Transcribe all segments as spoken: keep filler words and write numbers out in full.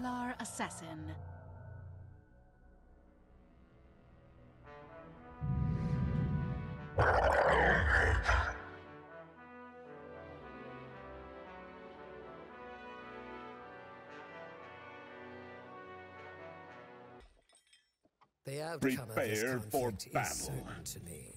Templar assassin. The outcome of this Prepare for conflict is battle. certain to me.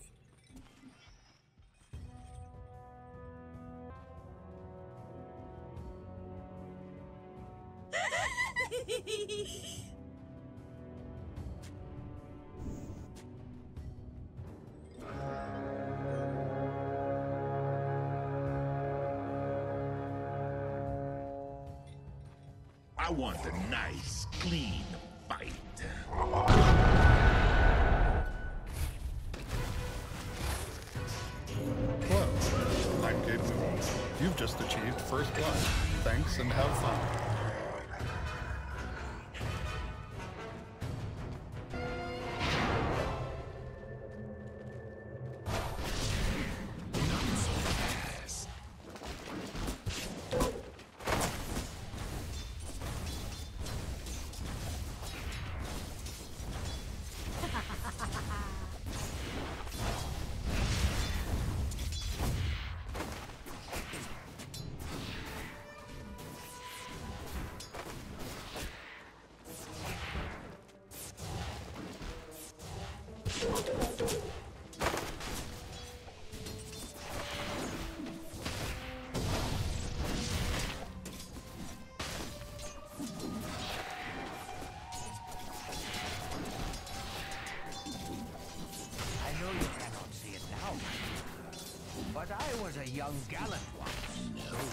I want a nice, clean fight. Whoa, I'm Gabe Moon. You've just achieved first blood. Thanks and have fun. But I was a young gallant once. No.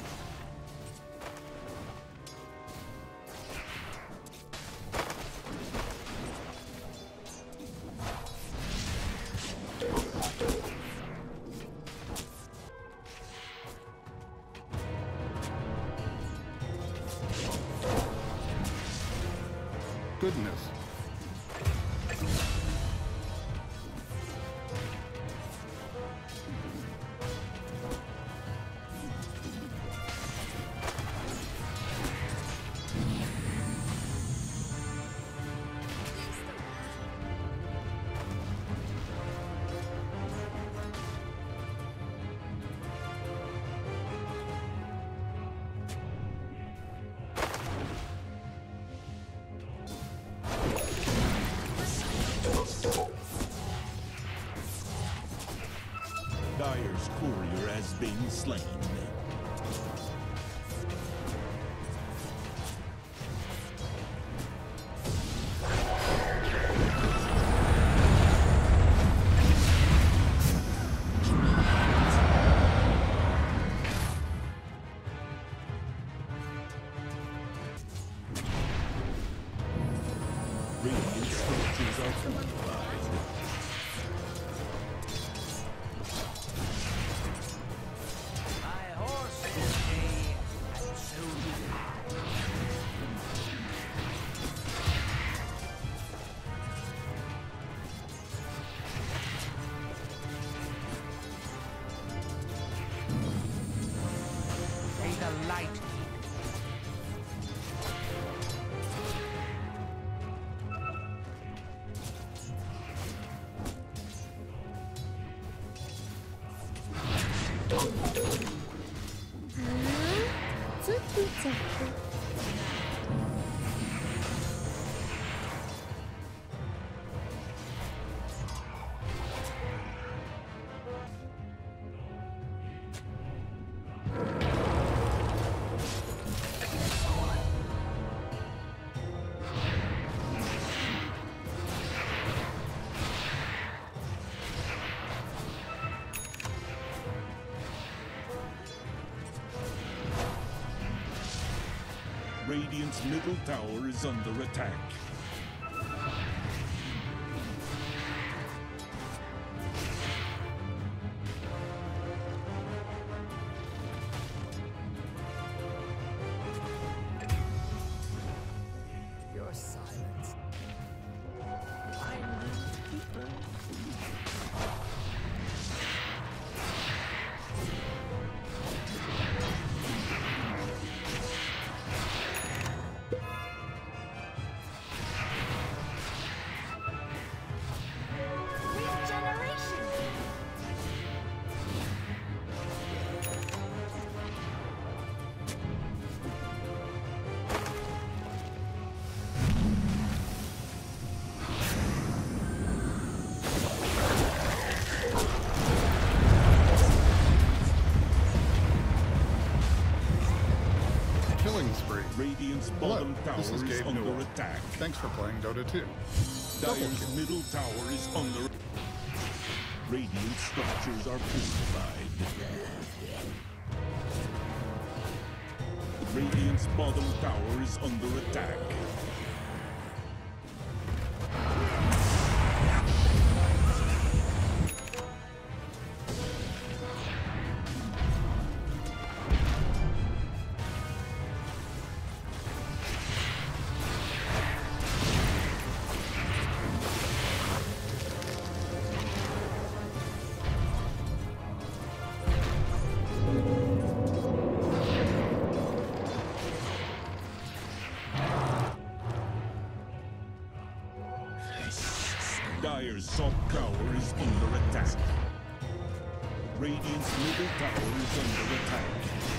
Goodness. Dire's courier has been slain. Radiant structures are fortified. My horse will stay, and so do I. May the light keep you. Radiant's middle tower is under attack. Your silence. bottom tower This is is Gabe under Newell. attack. Thanks for playing Dota two. Double Dire's kill. middle tower is under. Radiant structures are fortified. Radiant's bottom tower is under attack. Dire's top tower is under attack. Radiant's middle tower is under attack.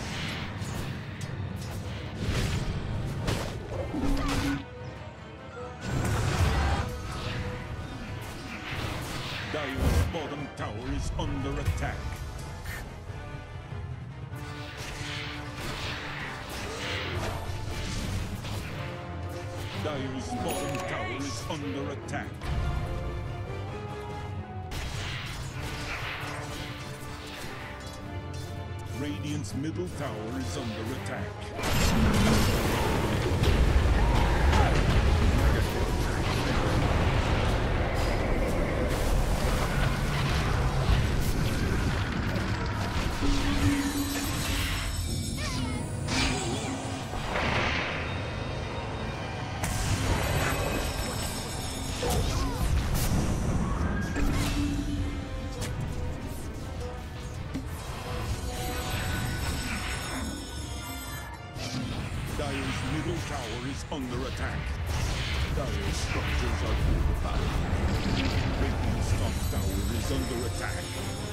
Dire's bottom tower is under attack. Dire's bottom tower is under attack. Radiant's middle tower is under attack. Dire's middle tower is under attack. Dire's structures are fortified. Radiant's top tower is under attack.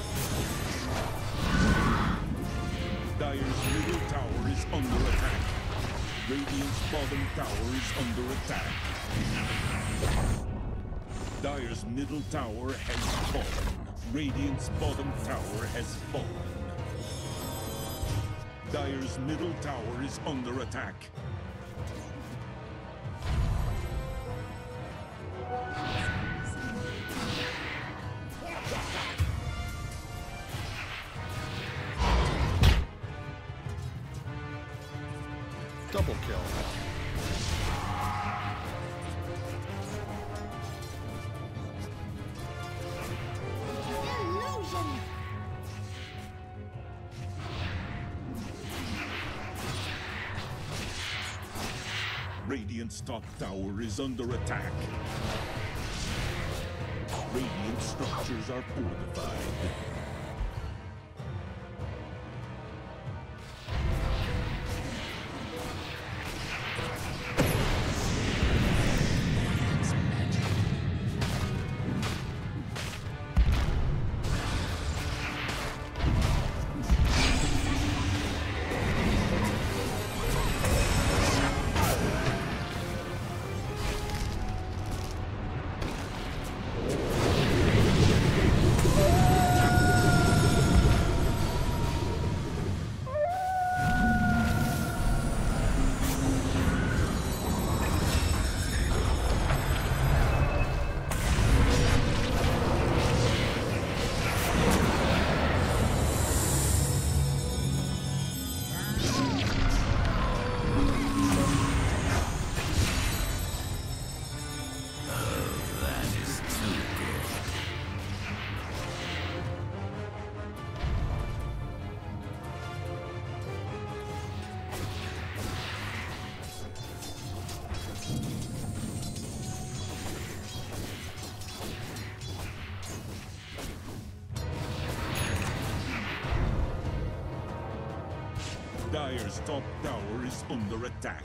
Dire's middle tower is under attack. Radiant's bottom tower is under attack. Dire's middle tower has fallen. Radiant's bottom tower has fallen. Dire's middle tower is under attack. Double kill. Illusion! Radiant's top tower is under attack. Radiant structures are fortified. Dire's top tower is under attack.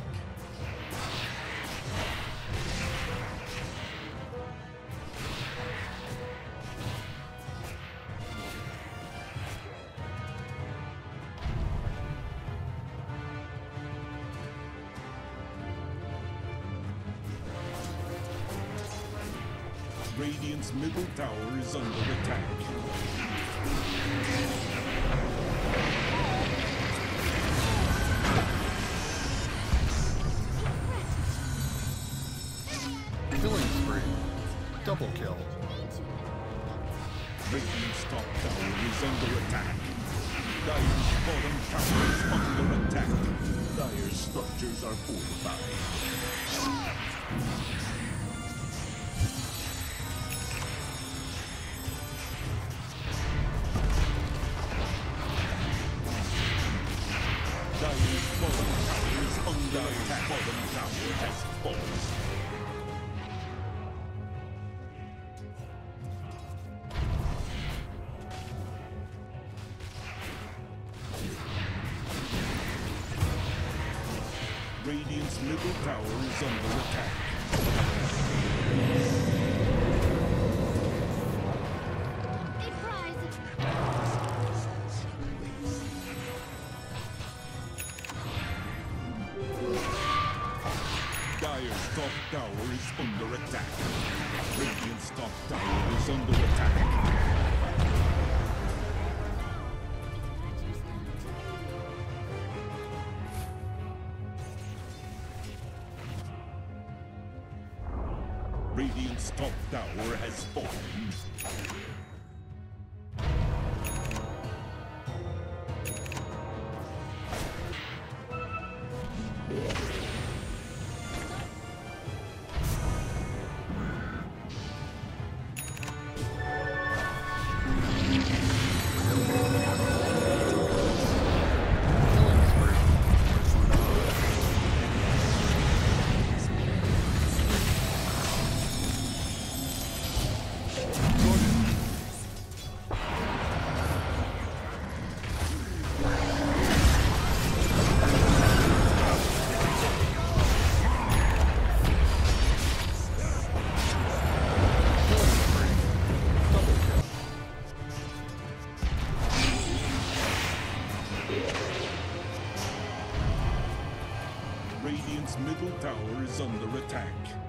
Radiant's middle tower is under attack. Killing spree. Double kill. Radiant's top tower is under attack. Dire's bottom tower is under attack. Dire's structures are fortified. Dire's bottom tower is under attack. Bottom tower has fallen. Radiant's middle tower is under attack. Dire's top tower is under attack. Radiant's top tower is under attack. Radiant's top tower has fallen. Radiant's middle tower is under attack.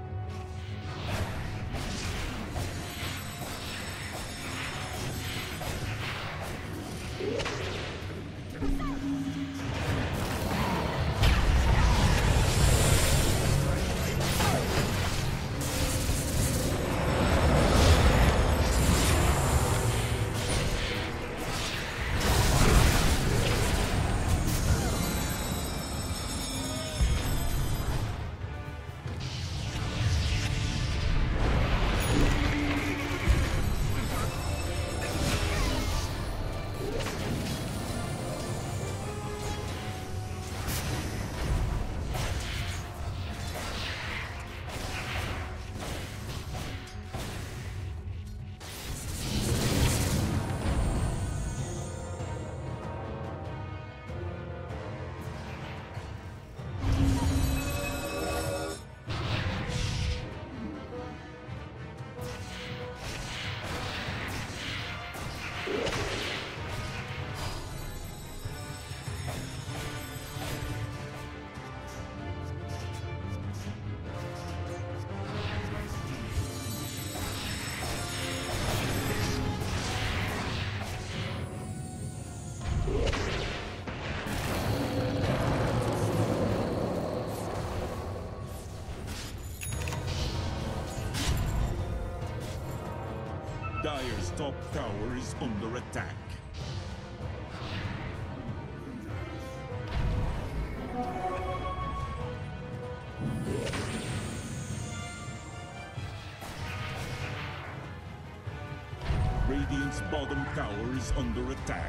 Dire's top tower is under attack. Radiant's bottom tower is under attack.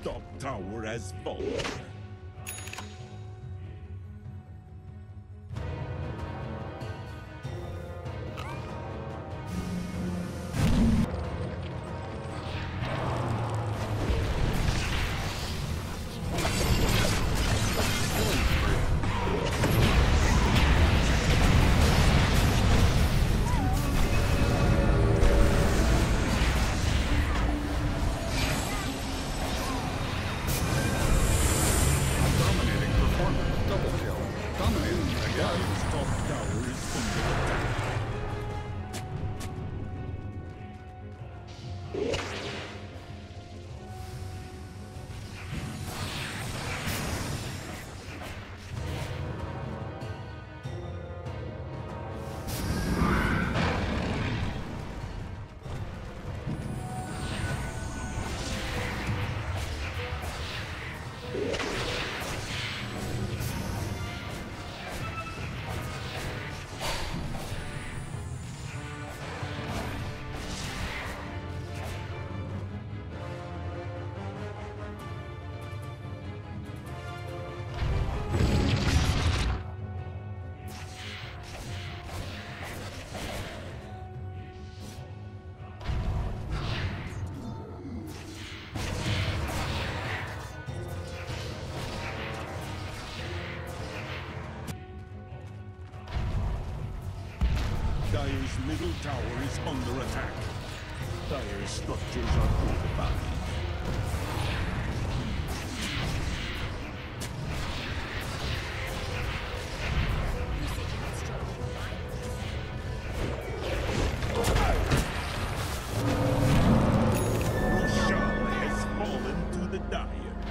top tower has fallen. Dire's middle tower is under attack. Dire's structures are fortified. Roshan has fallen to the Dire.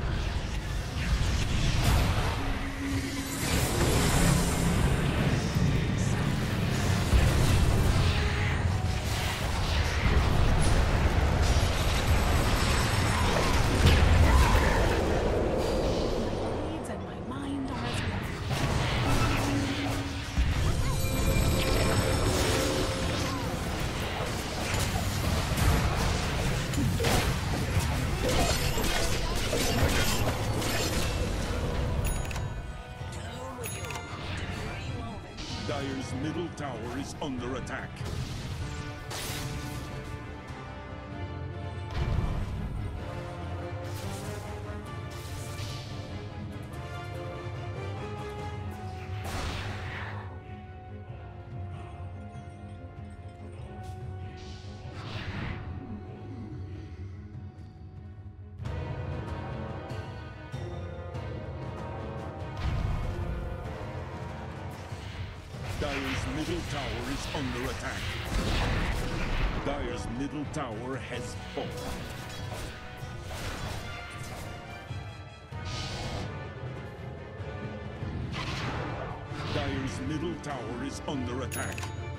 Dire's middle tower is under attack. Dire's middle tower is under attack. Dire's middle tower has fallen. Dire's middle tower is under attack.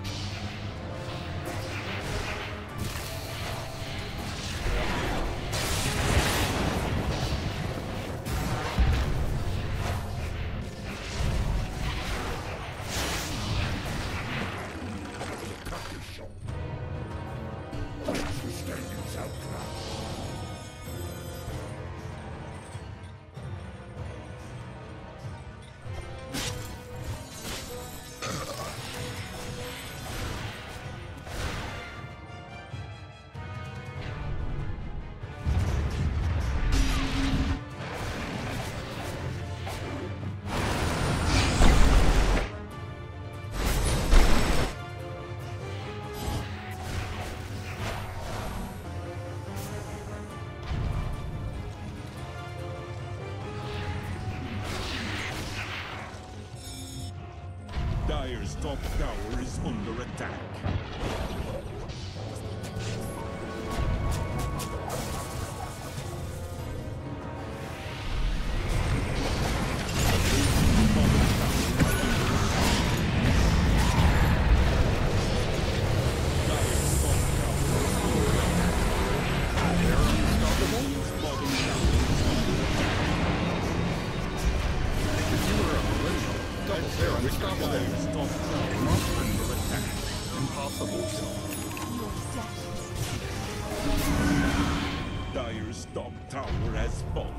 Dire's top tower is under attack. Dire's top tower has fallen.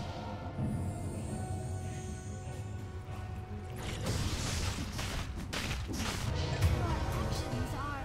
These are.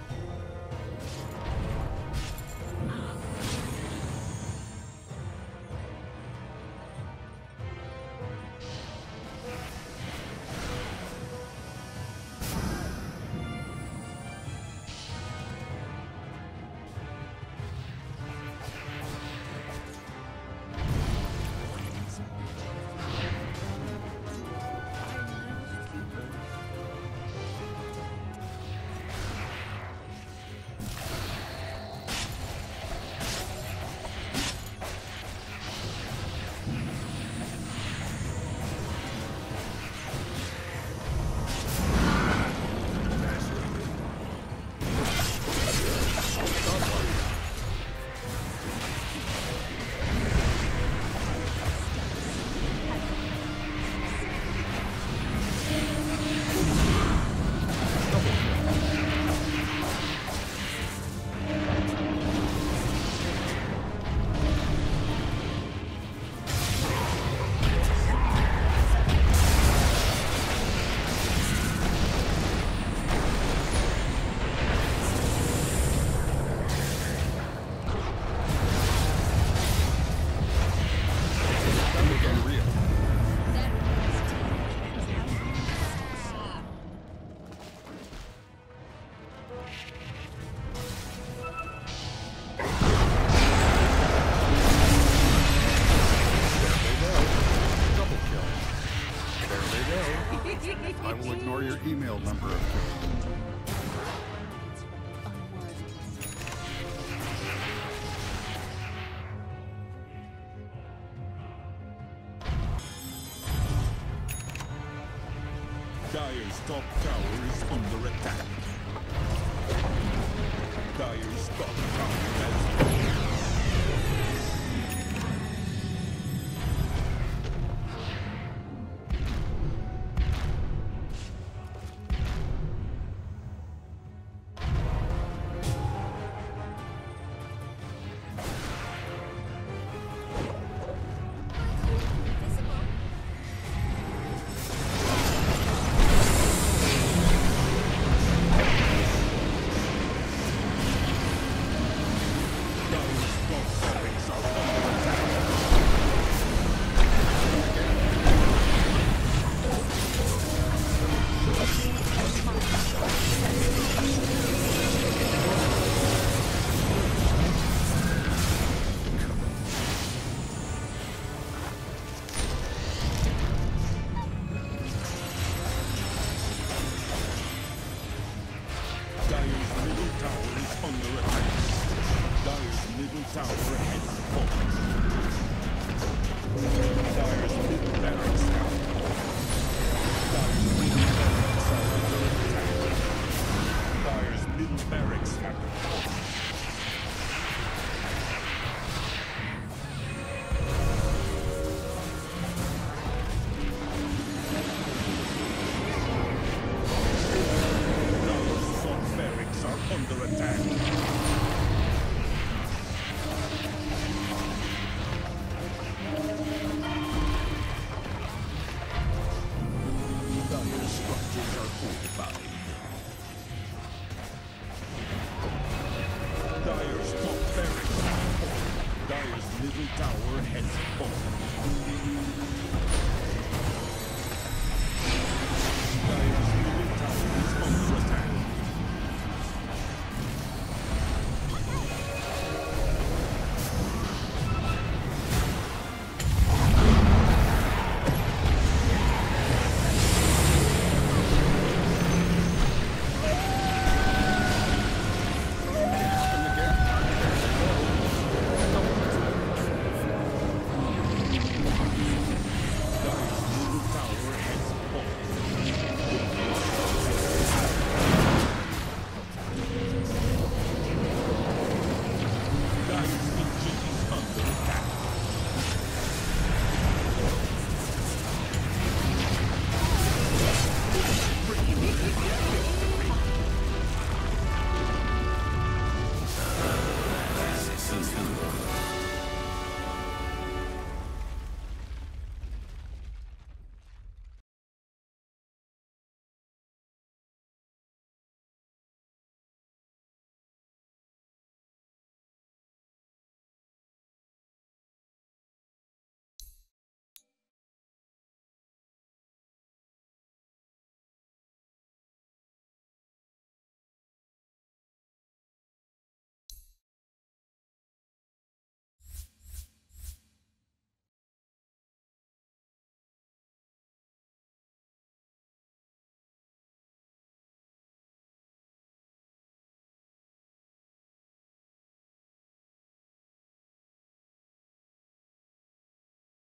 I will ignore your email number of kills. Dire's top tower is under attack. Dire's top tower has fallen.